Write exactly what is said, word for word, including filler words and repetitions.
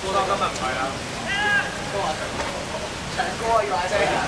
過到今日唔係啦，都話長長哥要嗌聲。